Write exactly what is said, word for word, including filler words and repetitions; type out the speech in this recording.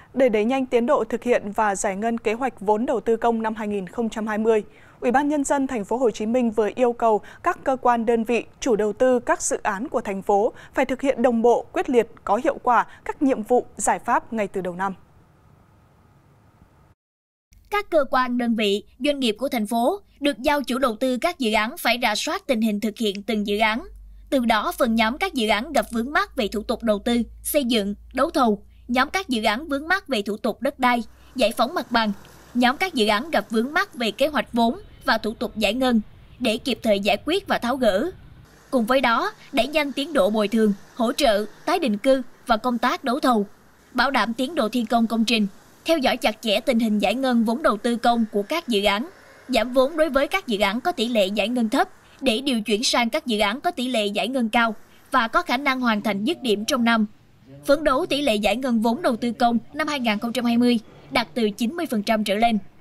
Để đẩy nhanh tiến độ thực hiện và giải ngân kế hoạch vốn đầu tư công năm hai nghìn không trăm hai mươi, Ủy ban Nhân dân Thành phố Hồ Chí Minh vừa yêu cầu các cơ quan đơn vị, chủ đầu tư các dự án của thành phố phải thực hiện đồng bộ, quyết liệt, có hiệu quả các nhiệm vụ, giải pháp ngay từ đầu năm. Các cơ quan, đơn vị, doanh nghiệp của thành phố được giao chủ đầu tư các dự án phải rà soát tình hình thực hiện từng dự án. Từ đó phân nhóm các dự án gặp vướng mắc về thủ tục đầu tư, xây dựng, đấu thầu, nhóm các dự án vướng mắc về thủ tục đất đai, giải phóng mặt bằng, nhóm các dự án gặp vướng mắc về kế hoạch vốn và thủ tục giải ngân để kịp thời giải quyết và tháo gỡ. Cùng với đó, đẩy nhanh tiến độ bồi thường, hỗ trợ, tái định cư và công tác đấu thầu, bảo đảm tiến độ thi công công trình, theo dõi chặt chẽ tình hình giải ngân vốn đầu tư công của các dự án, giảm vốn đối với các dự án có tỷ lệ giải ngân thấp để điều chuyển sang các dự án có tỷ lệ giải ngân cao và có khả năng hoàn thành dứt điểm trong năm. Phấn đấu tỷ lệ giải ngân vốn đầu tư công năm hai nghìn không trăm hai mươi đạt từ chín mươi phần trăm trở lên.